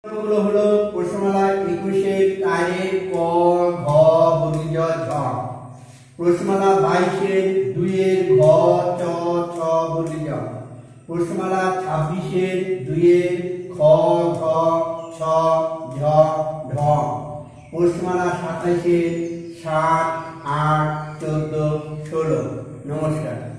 গুলো হলো প্রশ্নমালা 21-এর টাইরের ক ঘ বর্গীয় ঝ, প্রশ্নমালা 22-এর 2-এর ঘ চ ছ বর্গীয়, প্রশ্নমালা 26-এর 2-এর খ ঘ ছ ঝ ঢ, প্রশ্নমালা 27-এর 7 8 14 16। নমস্কার।